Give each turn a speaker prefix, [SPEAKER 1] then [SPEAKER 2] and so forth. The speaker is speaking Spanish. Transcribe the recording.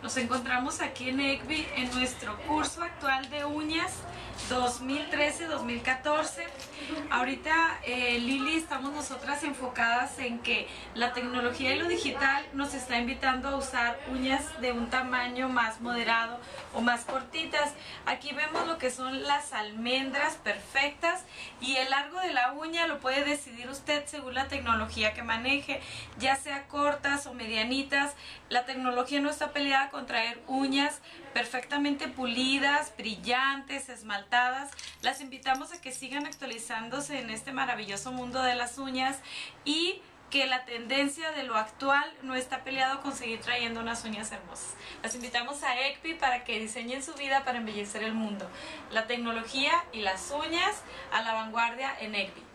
[SPEAKER 1] Nos encontramos aquí en ECBI en nuestro curso actual de uñas 2013-2014. Ahorita, Lili, estamos nosotras enfocadas en que la tecnología y lo digital nos está invitando a usar uñas de un tamaño más moderado o más cortitas. Aquí vemos lo que son las almendras perfectas, y el largo de la uña lo puede decidir usted según la tecnología que maneje, ya sea cortas o medianitas. La tecnología no está peleada con traer uñas perfectamente pulidas, brillantes, esmaltadas. Las invitamos a que sigan actualizándose en este maravilloso mundo de las uñas, y que la tendencia de lo actual no está peleado con seguir trayendo unas uñas hermosas. Las invitamos a ECBI para que diseñen su vida para embellecer el mundo. La tecnología y las uñas a la vanguardia en ECBI.